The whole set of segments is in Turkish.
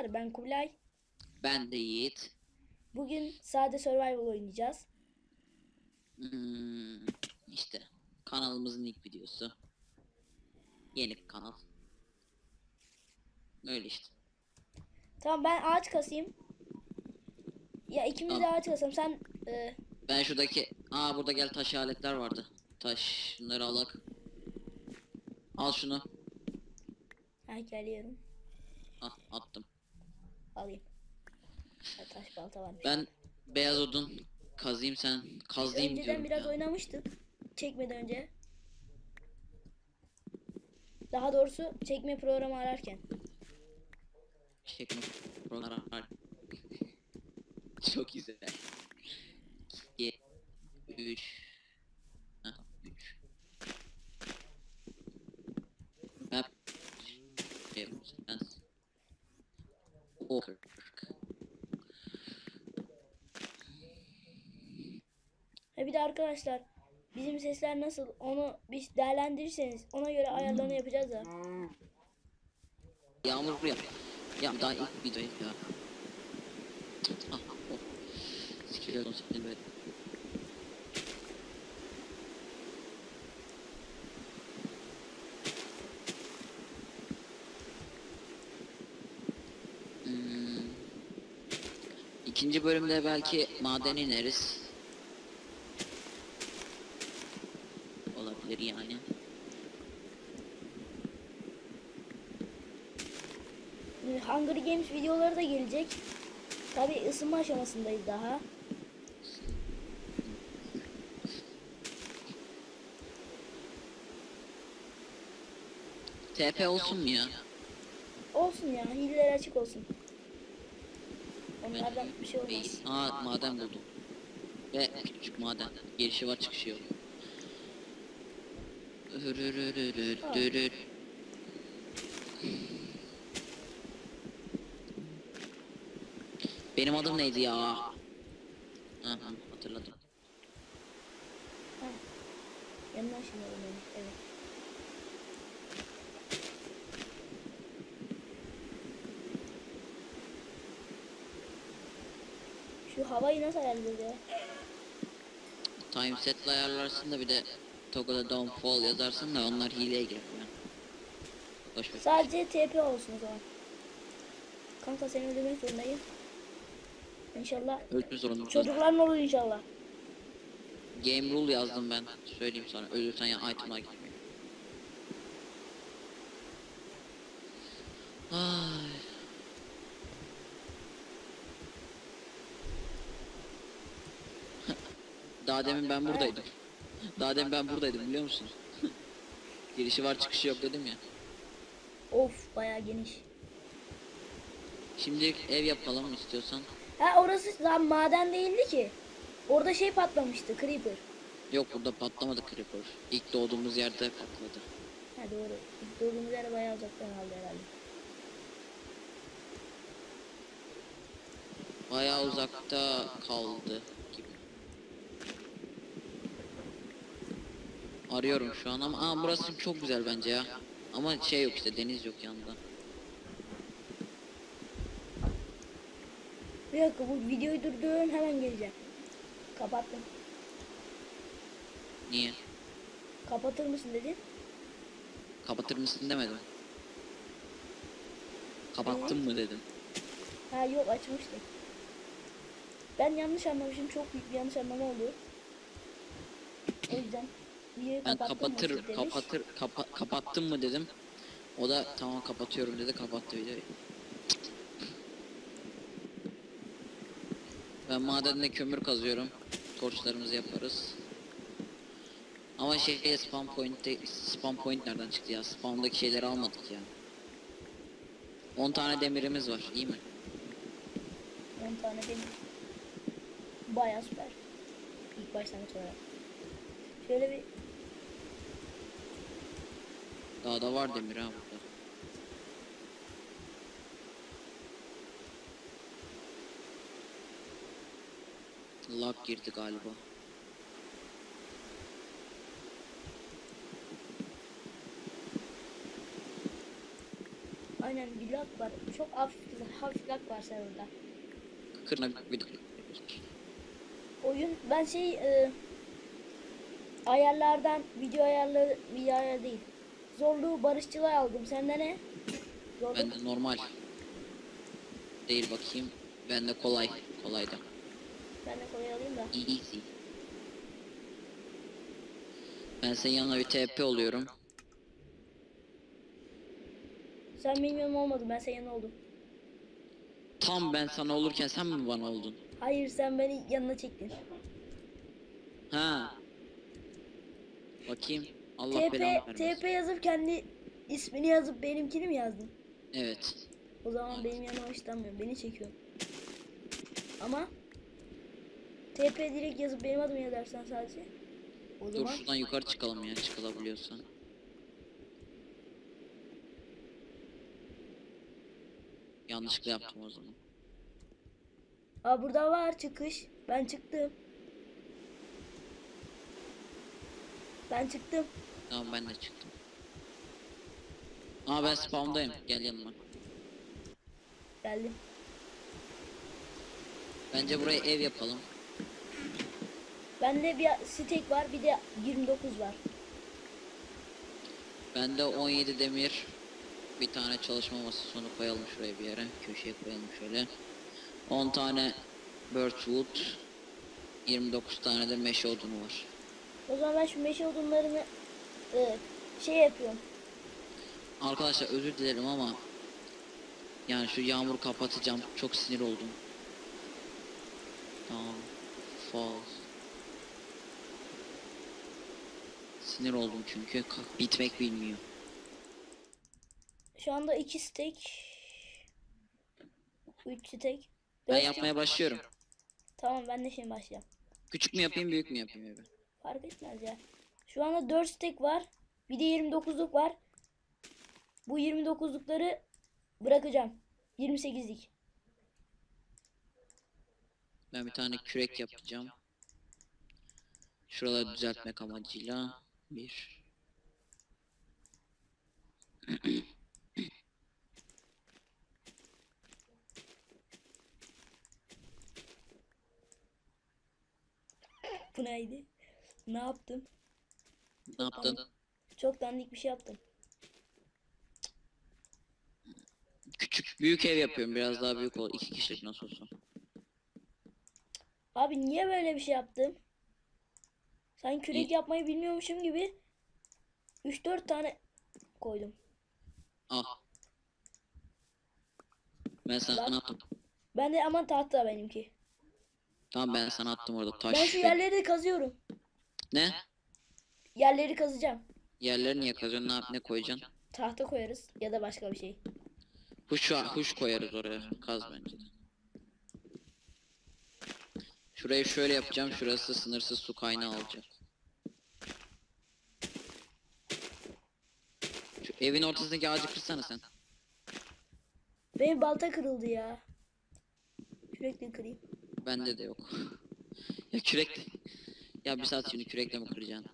Merhabalar, ben Kubilay. Ben de Yiğit. Bugün sade survival oynayacağız. Hmm, işte kanalımızın ilk videosu. Yeni bir kanal. Öyle işte. Tamam, ben ağaç kasayım. Ya ikimiz de Tamam. ağaç kasalım. Sen Ben şuradaki... burada gel taş aletler vardı. Taş. Şunları alak. Al şunu. geliyorum. Attım. Alayım. Ya, taş balta varmış. Ben beyaz odun kazayım, sen Biz kazayım önceden diyorum biraz ya. oynamıştık. Çekmeden önce. Daha doğrusu çekme programı ararken. Çekme programlar var. Çok güzel. 2 3 3 Ben şey yapacağım. O 40. Bir de arkadaşlar, bizim sesler nasıl, onu bir değerlendirirseniz ona göre ayarlarını yapacağız da. Yağmur yap. Ya daha ilk video ya. Ah, oh. Skeleton seni böyle. Hmm. İkinci bölümde belki maden ineriz. Olabilir yani. Hunger Games videoları da gelecek. Tabi ısınma aşamasındayız daha. TP olsun mu ya? Olsun ya, hileler açık olsun. Onlardan bir şey olmaz. Maden buldum. Ve küçük maden. Girişi var, çıkışı yok. Benim adım neydi ya? Aha, hatırladım. Ha, yanına şimdi olmalı. Evet. Şu havayı nasıl ayarlayacağız ya? Time set'le ayarlarsın da bir de Toggle'da downfall yazarsın da onlar hileye girer yani. Boş ver. Sadece TP olsun o zaman. Kanka seni öldürmek zorundayım. İnşallah. Ölçü zorunlu. Çocukların olur inşallah. Game rule yazdım ben. Söyleyeyim sana. Ölürsen ya item'a gitmiyor. Ay. Daha demin ben buradaydım. Daha demin ben buradaydım biliyor musun? Girişi var, çıkışı yok dedim ya. Of, bayağı geniş. Şimdi ev yapalım istiyorsan. Ha, orası daha maden değildi ki. Orada şey patlamıştı, creeper. Yok, burada patlamadı creeper. İlk doğduğumuz yerde patladı. Ha doğru. Doğduğumuz yer bayağı uzaktan aldı herhalde. Bayağı uzakta kaldı gibi. Arıyorum şu an ama burası çok güzel bence ya. Ama şey yok işte, deniz yok yanında. Bir dakika, bu videoyu durdurun, hemen geleceğim. Kapattım. Niye? Kapatır mısın dedin? Kapatır mısın demedim. Kapattın mı dedim. Ha yok, açmıştım. Ben yanlış anlamışım. Çok büyük bir yanlış anlama oldu. O yüzden videoyu Ben kapattım demiş. kapattın mı dedim. O da tamam kapatıyorum dedi, kapattı videoyu. Ben madende kömür kazıyorum. Torçlarımızı yaparız. Ama spam point nereden çıktı ya? Spamdaki şeyleri almadık ya. 10 tane demirimiz var, iyi mi? 10 tane demir. Bayağı süper. İlk başlangıç olarak. Şöyle bir Daha da var demir ha burada. Lag girdi galiba. aynen Aynen bir lag var. Çok hafif lag var serverda. Kırına bir Oyun ben ayarlardan video ayarları video ayar değil. Zorluğu barışçılar aldım. Sende ne? Zorluk. ben de normal değil bakayım. Ben de kolay. Kolaydı. Ben de kolay alayım da. Easy. Ben senin yanına bir TP oluyorum. Sen benim yanıma olmadın. Ben senin yanına oldum. Tam ben sana olurken sen mi bana oldun? Hayır sen beni yanına çektin. Ha. Bakayım. Allah belanı vermesin. TP yazıp kendi ismini yazıp benimkini mi yazdın? Evet. O zaman benim yanıma hoşlanmıyorum. Beni çekiyor. Ama TP direkt yazıp benim adımı yazarsan sadece. O Dur zaman şuradan yukarı çıkalım ya, çıkılabiliyorsan. Yanlışlıkla yaptım o zaman. aa burada var çıkış. Ben çıktım. Ben çıktım. Tamam ben de çıktım. Aa ben spawn'dayım. Gel yanıma. Geldim. Bence buraya ev yapalım. Bende bir steak var, bir de 29 var. Bende 17 demir. Bir tane çalışma masasını koyalım şuraya bir yere. Köşeye koyalım şöyle. 10 tane birchwood. 29 tane de meşe odunu var. O zaman ben şu meşe odunlarını yapıyorum. Arkadaşlar özür dilerim ama yani şu yağmur kapatacağım. Çok sinir oldum. Tamam. False. Sinir oldum çünkü bitmek bilmiyor. Şu anda 2 steak. 3 steak. Ben 4 yapmaya başlıyorum. Tamam ben de şimdi başlayacağım. Küçük mü yapayım büyük mü yapayım evi? Fark etmez ya. Şu anda 4 steak var. Bir de 29'luk var. Bu 29'lukları bırakacağım. 28'lik. Ben bir tane kürek yapacağım. Şuraları düzeltmek amacıyla. Bir. Bu neydi? Ne yaptım? Ne yaptın? Çok dandik bir şey yaptım. Küçük büyük ev yapıyorum. Biraz daha büyük ol. 2 kişilik nasıl olsa. Abi niye böyle bir şey yaptım? Sen kürek İyi. yapmayı bilmiyormuşum gibi 3-4 tane koydum. Al. Ben sana attım. Ben de ama tahta benimki. Tamam ben sana attım orada taş. Ben şu yerleri de kazıyorum. Ne? Yerleri kazacağım. Yerleri niye kazıyorsun? Ne koyacaksın? Tahta koyarız ya da başka bir şey. Huş koyarız oraya. Kaz bence de. Şurayı şöyle yapacağım. Şurası sınırsız su kaynağı olacak. Şu evin ortasındaki ağacı kırsana sen. Benim balta kırıldı ya. Kürekle kırayım. Bende de yok. Ya kürek. Ya bir saat şimdi kürekle mi kıracaksın?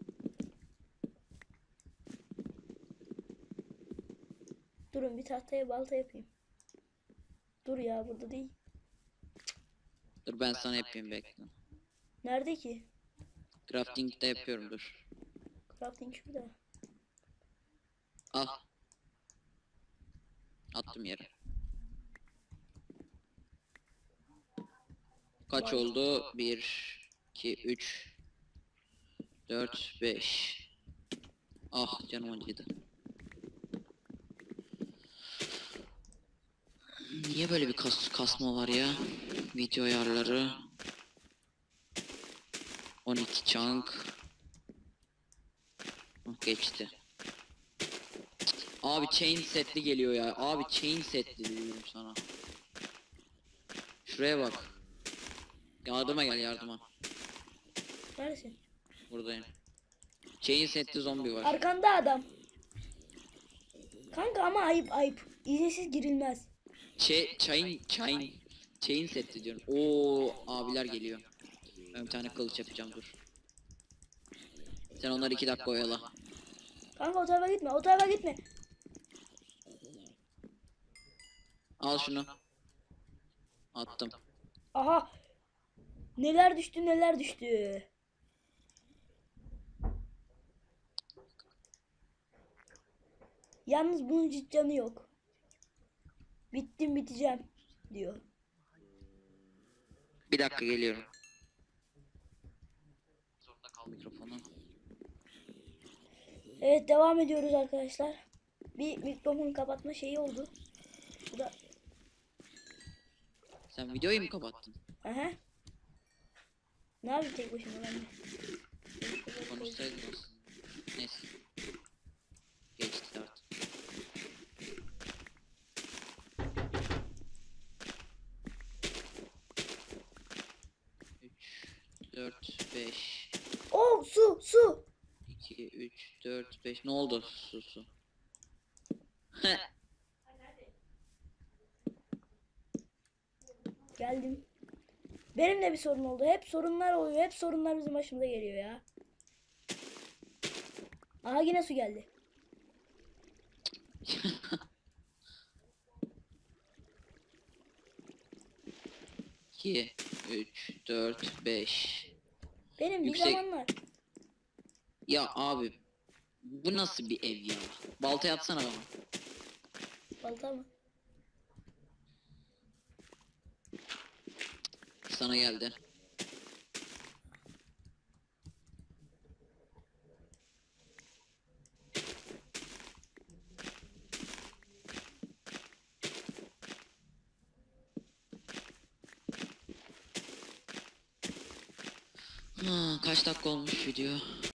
Durun bir tahtaya balta yapayım. Dur ya burada değil. Dur ben sana yapayım bekle. Nerede ki? Crafting'de yapıyorum dur. Crafting şurada. Al. Attım yere. Kaç oldu? 1, 2, 3, 4, 5. Ah canım acıdı. Niye böyle bir kasma var ya? Video ayarları. 12 chunk. Geçti. Abi chain setli geliyor ya. Abi chain setli diyorum sana. Şuraya bak. Yardıma gel yardıma. Neredesin? Buradayım. Chain setli zombi var. Arkanda adam. Kanka ama ayıp. İzinsiz girilmez. Chain setli diyorum. Oo abiler geliyor. Ben bir tane kılıç yapacağım dur. Sen onları 2 dakika oyala. Kanka o tarafa gitme. O tarafa gitme. Al şunu. Attım. Aha. Neler düştü neler düştü. Yalnız bunun hiç canı yok. Bittim biteceğim diyor. Bir dakika geliyorum. Zorunda kal mikrofonu. Evet devam ediyoruz arkadaşlar. Bir mikrofon kapatma şeyi oldu. Bu da Sen videoyu mu kapattın? aha. Ne yapayım tek başıma ben de. Konuşsaydın aslında. Neyse. Geçti artık. Üç, dört, beş. Oh su. 2, 3, 4, 5. Ne oldu? Su. Geldim. Benim de bir sorun oldu. Hep sorunlar oluyor. Hep sorunlar bizim başımıza geliyor ya. Aha yine su geldi. 2, 3, 4, 5. Benim Yüksek. bir zamanlar. Ya abi. Bu nasıl bir ev ya? Balta atsana bana. Balta mı? Sana geldi. Kaç dakika olmuş video?